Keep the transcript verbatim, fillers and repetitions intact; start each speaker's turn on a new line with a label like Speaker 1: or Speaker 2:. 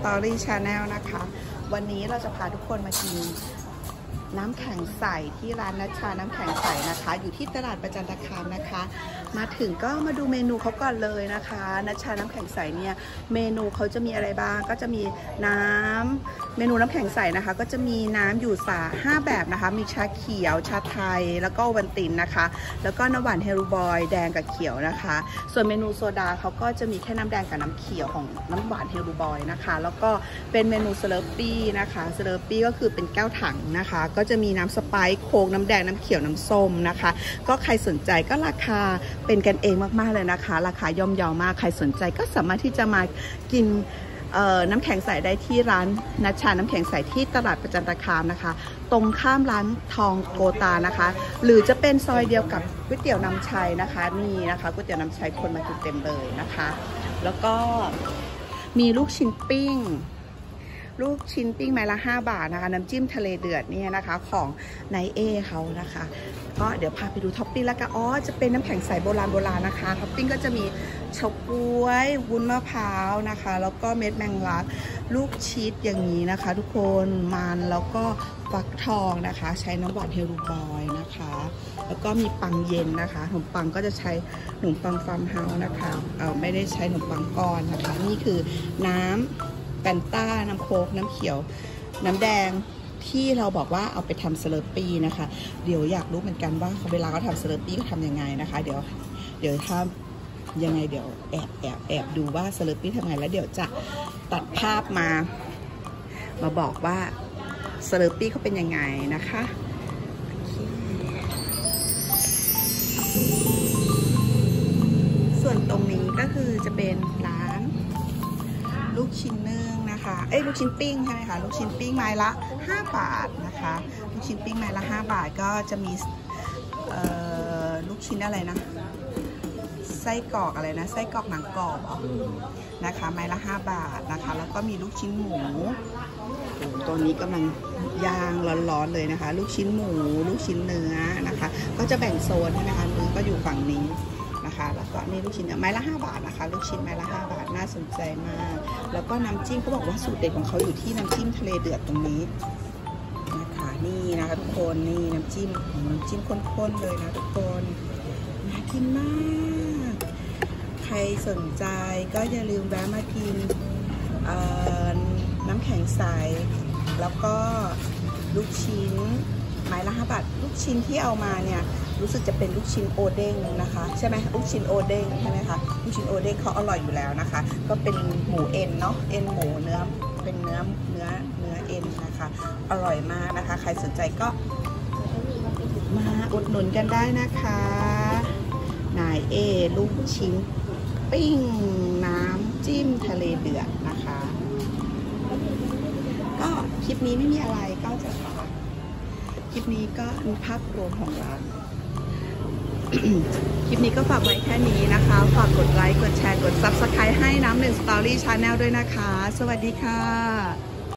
Speaker 1: Story Channel นะคะวันนี้เราจะพาทุกคนมากินน้ำแข็งใสที่ร้านนัชชาน้ำแข็งใสนะคะอยู่ที่ตลาดประจันตคามนะคะมาถึงก็มาดูเมนูเขาก่อนเลยนะคะนัชชาน้ำแข็งใสเนี่ยเมนูเขาจะมีอะไรบ้างก็จะมีน้ำเมนูน้ำแข็งใสนะคะก็จะมีน้ำอยู่สาห้าแบบนะคะมีชาเขียวชาไทยแล้วก็โอวัลตินนะคะแล้วก็น้ำหวานเฮลูบอยแดงกับเขียวนะคะส่วนเมนูโซดาเขาก็จะมีแค่น้ำแดงกับน้ำเขียวของน้ำหวานเฮลูบอยนะคะแล้วก็เป็นเมนูสเลอร์ปี้นะคะสเลอร์ปี้ก็คือเป็นแก้วถังนะคะก็จะมีน้ำสไปซ์โค้กน้ำแดงน้ำเขียวน้ำส้มนะคะก็ใครสนใจก็ราคาเป็นกันเองมากๆเลยนะคะราคาย่อมเยาวมากใครสนใจก็สามารถที่จะมากินน้ำแข็งใสได้ที่ร้านนัชชาน้ำแข็งใสที่ตลาดประจันตคามนะคะตรงข้ามร้านทองโกตานะคะหรือจะเป็นซอยเดียวกับก๋วยเตี๋ยวน้ำชัยนะคะนี่นะคะก๋วยเตี๋ยวน้ำชัยคนมากินเต็มเลยนะคะแล้วก็มีลูกชิ้นปิ้งลูกชิ้นปิ้งไม้ละห้าบาทนะคะน้ำจิ้มทะเลเดือดเนี่ยนะคะของไนเอเขานะคะก็เดี๋ยวพาไปดูท็อปปิ้งแล้วก็อ๋อจะเป็นน้ำแข็งใสโบราณโบราณนะคะท็อปปิ้งก็จะมีเฉาก๊วยวุ้นมะพร้าวนะคะแล้วก็เม็ดแมงลักลูกชีสอย่างนี้นะคะทุกคนมันแล้วก็ฟักทองนะคะใช้น้ำหวานเฮลูบอยนะคะแล้วก็มีปังเย็นนะคะขนมปังก็จะใช้ขนมปังฟาร์มเฮาส์นะคะเออไม่ได้ใช้ขนมปังก้อนนะคะนี่คือน้ำแฟนต้าน้ำโค้กน้ำเขียวน้ำแดงที่เราบอกว่าเอาไปทำสเลอร์ปี้นะคะเดี๋ยวอยากรู้เหมือนกันว่าเวลาเขาทำสเลอร์ปี้เขาทำยังไงนะคะเดี๋ยวเดี๋ยวถ้ายังไงเดี๋ยวแอบแอบแอบดูว่าสเลอร์ปี้ทำไงแล้วเดี๋ยวจะตัดภาพมามาบอกว่าสเลอร์ปี้เขาเป็นยังไงนะคะส่วนตรงนี้ก็คือจะเป็นร้านลูกชิ้นนึ่งนะคะเอ้ยลูกชิ้นปิ้งใช่ไหมคะลูกชิ้นปิ้งไม้ละห้าบาทนะคะลูกชิ้นปิ้งไม้ละห้าบาทก็จะมีลูกชิ้นอะไรนะไส้กรอกอะไรนะไส้กรอกหนังกรอบนะคะไม้ละห้าบาทนะคะแล้วก็มีลูกชิ้นหมูตัวนี้กำลังย่างร้อนๆเลยนะคะลูกชิ้นหมูลูกชิ้นเนื้อนะคะก็จะแบ่งโซนใช่ไหมคะเนื้อก็อยู่ฝั่งนี้นะคะแล้วก็นี่ลูกชิ้นไม้ละห้าบาทนะคะลูกชิ้นไม้ละห้าบาทน่าสนใจมากแล้วก็น้ำจิ้มเขาบอกว่าสูตรเด็ดของเขาอยู่ที่น้ำจิ้มทะเลเดือดตรงนี้นะคะนี่นะคะทุกคนนี่น้ำจิ้มน้ำจิ้มข้นๆเลยนะทุกคนน่ากินมากใครสนใจก็อย่าลืมแวะมากินน้ำแข็งใสแล้วก็ลูกชิ้นไม้ละห้าบาทลูกชิ้นที่เอามาเนี่ยรู้สึกจะเป็นลูกชิ้นโอเด้งนะคะใช่ไหมลูกชิ้นโอเด้งใช่ไหมคะลูกชิ้นโอเด้งเขาอร่อยอยู่แล้วนะคะก็เป็นหมูเอ็นเนาะเอ็นหมูเนื้อเป็นเนื้อเนื้อเนื้อเอ็นนะคะอร่อยมากนะคะใครสนใจก็มาอุดหนุนกันได้นะคะนายเอลูกชิ้นปิ้งน้ำจิ้มทะเลเดือดนะคะก็คลิปนี้ไม่มีอะไรก็จะฝากคลิปนี้ก็มีภาพรวมของร้านคลิปนี้ก็ฝากไว้แค่นี้นะคะฝากกดไลค์กดแชร์กด ซับสไครบ์ ให้น้ำหนึ่ง สตอรี่ ชาแนล ด้วยนะคะสวัสดีค่ะ